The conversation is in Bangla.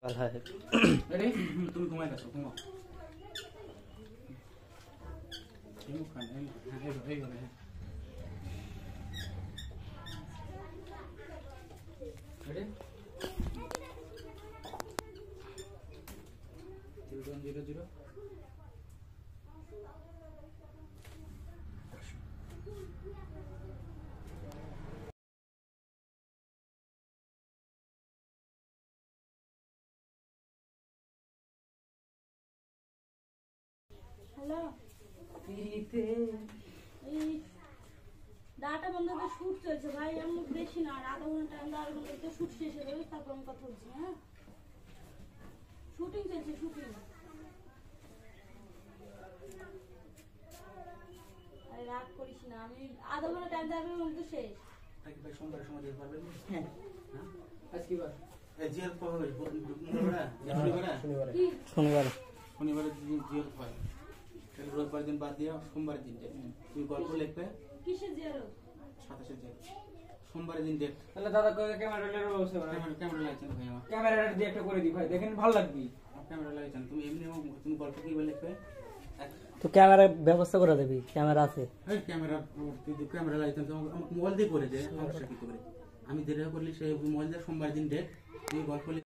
রেডি তুমি ঘুমাই গেছো ঘুমাও রেডি 0100 হ্যালো ডাটা বন্ধ করে শুট চলছে ভাই এমন বেশি না আধা ঘন্টা আর ঘন্টা শুট শেষ হয়ে যাবে তারপর আমি কথা বলছি হ্যাঁ শুটিং চলছে শুটিং আরে রাগ করিস না আমি আধা ঘন্টা টাইম দেওয়ার মধ্যে শেষ তাকে ভাই সোমবার সময় দিতে পারবেন হ্যাঁ আজ কি বার এই জিয়ার কবে হবে শনিবার শনিবারের দিন জিয়ার হয় তাহলে রোববার দিন বাদ দিয়ে সোমবারের দিন তুমি গল্প লিখবে কিসের জিয়ারত 27 জিয়ার সোমবারের দিন ডেট তাহলে দাদা ক্যামেরাটার ব্যবস্থা করো ক্যামেরা লাগাইছেন ভাই আমার ক্যামেরাটা দিয়ে একটা করে দি ভাই দেখেন ভালো লাগবে ক্যামেরা লাগাইছেন তুমি এমনি তুমি গল্প কি লিখবে তো ক্যামেরার ব্যবস্থা করে দেবি ক্যামেরা আছে এই ক্যামেরা লাগাইছেন তো আমাকে মোবাইল দিয়ে করে দে সমস্যা কি করে আমি দেরি করলে সেই মোবাইল দিয়ে সোমবার দিন ডেট তুমি গল্প